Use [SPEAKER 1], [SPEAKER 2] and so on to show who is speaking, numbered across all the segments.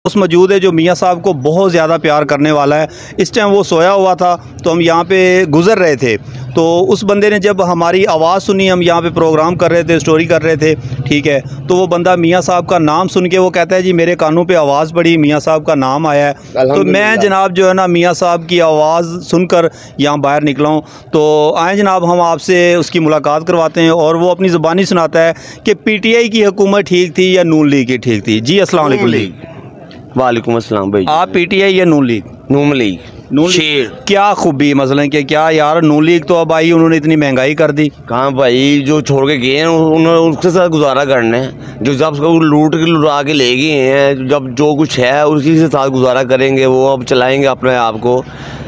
[SPEAKER 1] मौजूद है जो मियाँ साहब को बहुत ज़्यादा प्यार करने वाला है। इस टाइम वो सोया हुआ था तो हम यहाँ पे गुज़र रहे थे, तो उस बंदे ने जब हमारी आवाज़ सुनी, हम यहाँ पे प्रोग्राम कर रहे थे, स्टोरी कर रहे थे, ठीक है, तो वो बंदा मियाँ साहब का नाम सुन के वो कहता है जी मेरे कानों पे आवाज़ पड़ी, मियाँ साहब का नाम आया है। तो मैं जनाब जो है ना मियाँ साहब की आवाज़ सुनकर यहाँ बाहर निकला हूँ। तो आए जनाब हम आपसे उसकी मुलाकात करवाते हैं और वो अपनी ज़ुबानी सुनाता है कि PTI की हुकूमत ठीक थी या नून लीग की ठीक थी। जी अस्सलाम वालेकुम।
[SPEAKER 2] वालेकुम अस्सलाम भाई।
[SPEAKER 1] आप PTI या नून लीग?
[SPEAKER 2] नून लीग।
[SPEAKER 1] नून लीग क्या खूबी मसलन कि क्या यार नून लीग तो अब आई, उन्होंने इतनी महंगाई कर दी।
[SPEAKER 2] कहाँ भाई, जो छोड़ के गए हैं उन्होंने उसके साथ गुजारा करना है। जो जब लूट के लुटा के ले गए हैं, जब जो कुछ है उसी के साथ गुजारा करेंगे। वो अब चलाएंगे अपने आप को,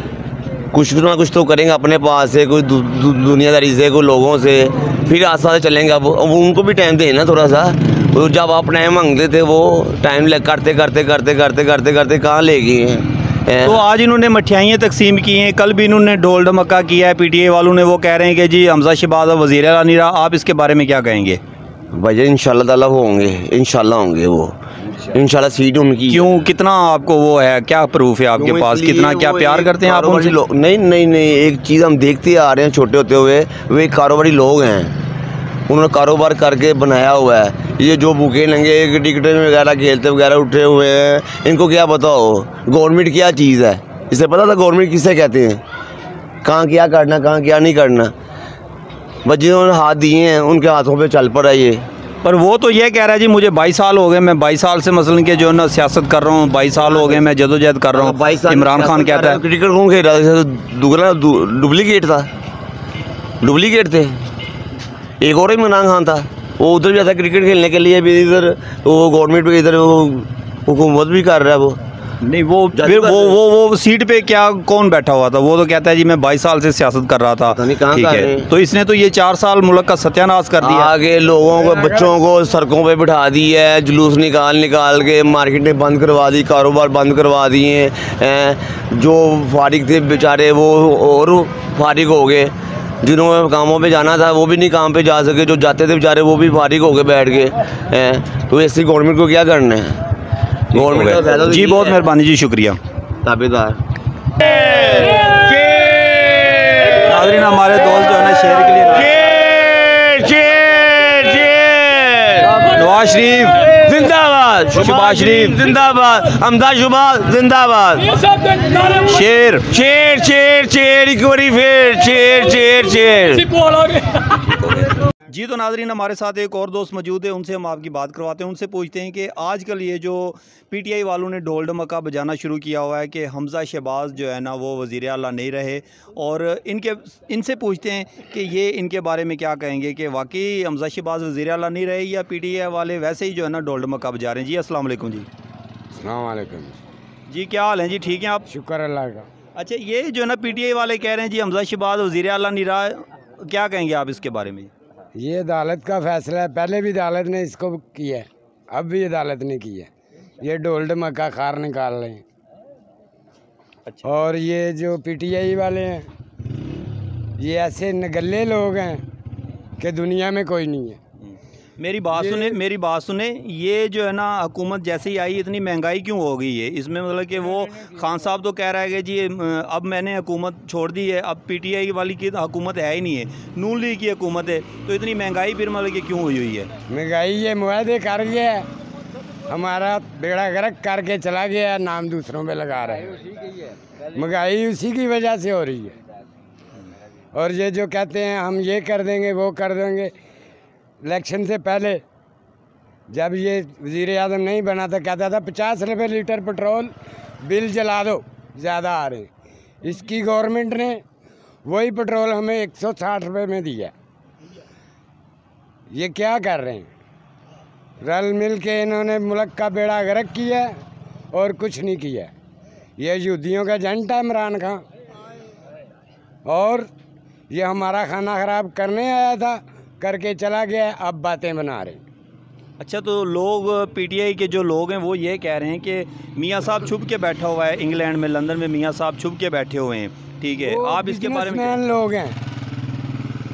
[SPEAKER 2] कुछ ना कुछ तो करेंगे अपने पास से, कोई दुनियादारी से, कोई लोगों से, फिर आस्ते आस्ते चलेंगे। अब उनको भी टाइम देना थोड़ा सा। तो जब आप टाइम मांगते थे वो टाइम करते करते करते करते करते करते कहाँ ले गए हैं।
[SPEAKER 1] तो आज इन्होंने मठियाइयाँ तकसीम की हैं, कल भी इन्होंने ढोल ढमक्का किया है। PTI वालों ने वो कह रहे हैं कि जी हमजा शहबाज वज़ीर आला नहीं रहा। आप इसके बारे में क्या कहेंगे?
[SPEAKER 2] भैया इंशाल्लाह ताला होंगे, इंशाल्लाह होंगे वो, इंशाल्लाह सीट उनकी।
[SPEAKER 1] क्यों, कितना आपको वो है, क्या प्रूफ है आपके पास, कितना क्या प्यार करते हैं आप उनसे?
[SPEAKER 2] नहीं नहीं नहीं, एक चीज़ हम देखते आ रहे हैं छोटे होते हुए, वे कारोबारी लोग हैं, उन्होंने कारोबार करके बनाया हुआ है। ये जो भूखे नंगे टिकट वगैरह खेलते वगैरह उठे हुए हैं, इनको क्या पता हो गवर्नमेंट क्या चीज़ है? इसे पता था गवर्नमेंट किसे कहते हैं, कहाँ क्या करना, कहाँ क्या नहीं करना। बस जिन्होंने हाथ दिए हैं उनके हाथों पे चल पड़ा ये।
[SPEAKER 1] पर वो तो ये कह रहा है जी मुझे 22 साल हो गए, मैं 22 साल से मसलन के जो है ना सियासत कर रहा हूँ, 22 साल हो गए मैं जदोजहद कर रहा हूँ। इमरान खान कहता है
[SPEAKER 2] क्रिकेट कौन खेल रहा था? दुगना डुप्लीकेट था, डुप्लीकेट थे। एक और इमरान खान था, वो उधर भी आता क्रिकेट खेलने के लिए भी, इधर वो गवर्नमेंट पे इधर वो हुकूमत भी कर रहा है। वो
[SPEAKER 1] नहीं, वो फिर वो सीट पे क्या कौन बैठा हुआ था? वो तो कहता है जी मैं 22 साल से सियासत कर रहा था। ठीक है, तो इसने तो ये 4 साल मुल्क का सत्यानाश कर दिया।
[SPEAKER 2] आगे लोगों को, बच्चों को सड़कों पे बिठा दी है, जुलूस निकाल के मार्केटें बंद करवा दी, कारोबार बंद करवा दिए हैं। जो फारिग थे बेचारे वो और फारिग हो गए, जिन्होंने कामों पे जाना था वो भी नहीं काम पे जा सके, जो जाते थे बेचारे वो भी फारिग हो गए बैठ के हैं। तो ऐसी गवर्नमेंट को क्या करना है? गवर्नमेंट
[SPEAKER 1] जी बहुत मेहरबानी जी, शुक्रिया।
[SPEAKER 2] ताबेदार
[SPEAKER 1] नाज़रीन हमारे दोस्त जो है ना शेर के लिए नवाज शरीफ जिंदाबाद, शहबाज शरीफ जिंदाबाद, हमजा शहबाज जिंदाबाद। शेर शेर शेर शेर एक बारी फिर शेर शेर शेर। जी तो नाज़रीन हमारे साथ एक और दोस्त मौजूद है, उनसे हम आपकी बात करवाते हैं। उनसे पूछते हैं कि आजकल ये जो PTI वालों ने ढोल ढमक्का बजाना शुरू किया हुआ है कि हमजा शहबाज जो है ना वो वज़ीर आला नहीं रहे, और इनसे पूछते हैं कि ये इनके बारे में क्या कहेंगे कि वाकई हमजा शहबाज वज़ीर आला नहीं रहे या PTI वाले वैसे ही जो है ना ढोल ढमक्का बजा रहे हैं। जी अस्सलाम वालेकुम। जी
[SPEAKER 3] अस्सलाम वालेकुम
[SPEAKER 1] जी, क्या हाल है जी? ठीक हैं आप?
[SPEAKER 3] शुक्र अल्लाह का।
[SPEAKER 1] अच्छा, ये जो है ना PTI वाले कह रहे हैं जी हमजा शहबाज वज़ीर आला नहीं रहा, क्या कहेंगे आप इसके बारे में?
[SPEAKER 3] ये अदालत का फैसला है, पहले भी अदालत ने इसको किया है, अब भी अदालत ने किया है। ये ढोल ढमक्का खार निकाल रहे हैं। अच्छा। और ये जो PTI वाले हैं ये ऐसे नगल्ले लोग हैं कि दुनिया में कोई नहीं है।
[SPEAKER 1] मेरी बात सुने, ये जो है ना हुकूमत जैसे ही आई इतनी महंगाई क्यों हो गई है इसमें? मतलब कि वो खान साहब तो कह रहा है कि जी अब मैंने हुकूमत छोड़ दी है, अब PTI वाली की हुकूमत है ही नहीं है, नून लीग की हुकूमत है, तो इतनी महंगाई फिर मतलब कि क्यों हुई है?
[SPEAKER 3] महंगाई ये मुआहदे कर गया है, हमारा बेड़ा गर्क करके चला गया, नाम दूसरों पे लगा रहे हैं। महंगाई उसी की वजह से हो रही है। और ये जो कहते हैं हम ये कर देंगे वो कर देंगे, इलेक्शन से पहले जब ये वज़ीर आज़म नहीं बना था कहता था 50 रुपये लीटर पेट्रोल बिल जला दो, ज़्यादा आ रहे। इसकी गवर्नमेंट ने वही पेट्रोल हमें 160 रुपये में दिया। ये क्या कर रहे हैं? रल मिल के इन्होंने मुल्क का बेड़ा गर्क किया और कुछ नहीं किया। ये यहूदियों का एजेंट है इमरान खान, और ये हमारा खाना ख़राब करने आया था, करके चला गया, अब बातें बना रहे।
[SPEAKER 1] अच्छा, तो लोग PTI के जो लोग हैं वो ये कह रहे हैं कि मियाँ साहब छुप के बैठा हुआ है इंग्लैंड में, लंदन में मियाँ साहब छुप के बैठे हुए हैं। ठीक है, आप इसके बारे में?
[SPEAKER 3] लोग हैं,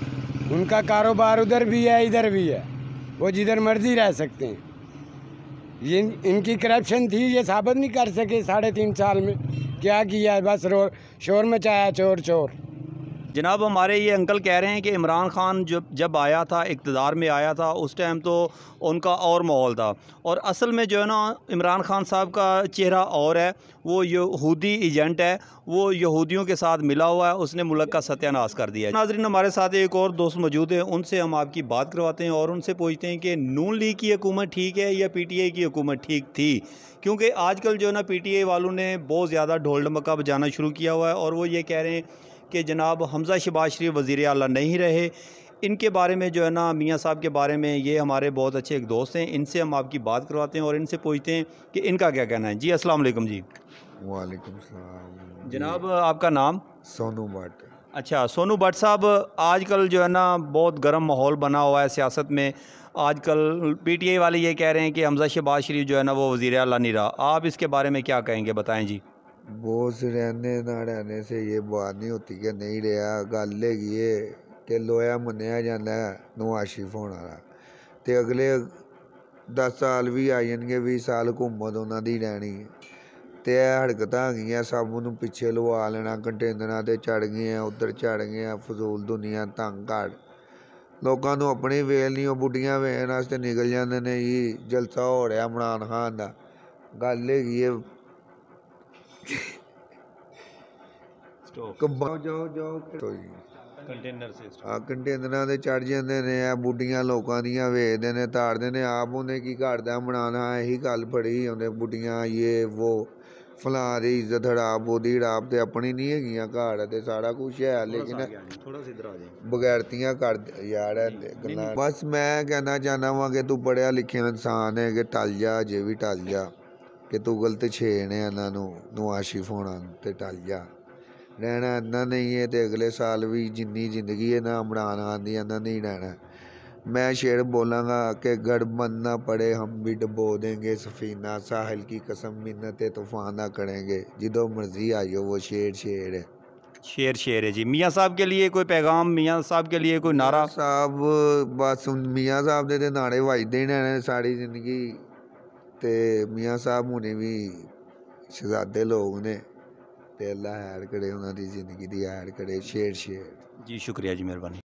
[SPEAKER 3] उनका कारोबार उधर भी है इधर भी है, वो जिधर मर्जी रह सकते हैं। ये इनकी करप्शन थी, ये साबित नहीं कर सके 3.5 साल में क्या किया है, बस शोर मचाया चोर चोर।
[SPEAKER 1] जनाब हमारे ये अंकल कह रहे हैं कि इमरान खान जब आया था, इक़्तिदार में आया था, उस टाइम तो उनका और माहौल था, और असल में जो है ना इमरान खान साहब का चेहरा और है, वो यहूदी एजेंट है, वो यहूदियों के साथ मिला हुआ है, उसने मुल्क का सत्यानाश कर दिया है। नाज़रीन हमारे साथ एक और दोस्त मौजूद हैं, उनसे हम आपकी बात करवाते हैं और उनसे पूछते हैं कि नून लीग की हुकूमत ठीक है या PTI की हुकूमत ठीक थी, क्योंकि आजकल जो है ना PTI वालों ने बहुत ज़्यादा ढोल ढमक्का बजाना शुरू किया हुआ है और वो ये कह रहे हैं कि जनाब हमज़ा शहबाज शरीफ वज़ीर आला नहीं रहे। इनके बारे में जो है ना मियाँ साहब के बारे में, ये हमारे बहुत अच्छे एक दोस्त हैं, इनसे हम आपकी बात करवाते हैं और इनसे पूछते हैं कि इनका क्या कहना है। जी अस्सलाम वालेकुम जी।
[SPEAKER 4] वालेकुम सलाम।
[SPEAKER 1] जनाब आपका नाम?
[SPEAKER 4] सोनू भट्ट।
[SPEAKER 1] अच्छा सोनू भट्ट साहब, आजकल जो है ना बहुत गर्म माहौल बना हुआ है सियासत में। आजकल PTI वाले ये कह रहे हैं कि हमज़ा शहबाज शरीफ जो है ना वो वज़ीर आला नहीं रहा। आप इसके बारे में क्या कहेंगे, बताएं जी।
[SPEAKER 4] बोझ रहने ना रहने से ये बात नहीं होती कि नहीं रहा। गल हैगी है कि लोया मन्निया जाता है नवाज शरीफ होने वाला, तो अगले 10 साल भी आ जाएंगे, 20 साल हुकूमत उन्होंने रहनी है। तो यह हरकत आ गई, सब नूं पिछे लवा लेना, कंटेनर से चढ़ गए, उधर चढ़ गए, फजूल दुनिया तंग कर लोगों को अपनी वेल नहीं, बुढ़ियां वेन वास्ते निकल जाते हैं। जी जलसा हो रहा इमरान खान का, गल हैगी है कंटेनर से चढ़ जाते हैं, बुढ़ियां लोगों दियां वेचते हैं, ताड़ते हैं। आप उन्हें की करता बनाना, यही गल फड़ी उन्हें बुढ़ियां ये वो फलां दी इज्जत हड़ाप, ओदी हड़ाप, तो अपनी नहीं है घर, तो सारा कुछ है, लेकिन बगैरतियां कर यार गल्लां। बस मैं कहना चाहना वा कि तू पढ़िया लिखिया इंसान है, कि टल जा, अजे भी टल जा, कि तू गलत छेड़ है इन्हों नवाज शरीफ होना, तो टल जा। रहना इन्ना नहीं है, तो अगले साल भी जिन्नी जिंदगी है ना इमरान खान दी, इन्ना नहीं रहना। मैं शेर बोलांगा कि गढ़ बनना पड़े हम भी डबो देंगे सफ़ीना, साहिल की कसम मिन्नत तूफाना करेंगे, जिदो मर्जी आइयो वो शेर शेर है।
[SPEAKER 1] शेर है जी। मियाँ साहब के लिए कोई पैगाम, मियाँ साहब के लिए कोई नारा?
[SPEAKER 4] साहब बस मियाँ साहब दे नारे वजदे ने सारी जिंदगी, तो मियाँ साहब होने भी शहजादे लोग ने, ते अल्लाह हैर करे उन्होंने ज़िंदगी दी, हैर करे। शेर
[SPEAKER 1] जी शुक्रिया जी, मेहरबानी।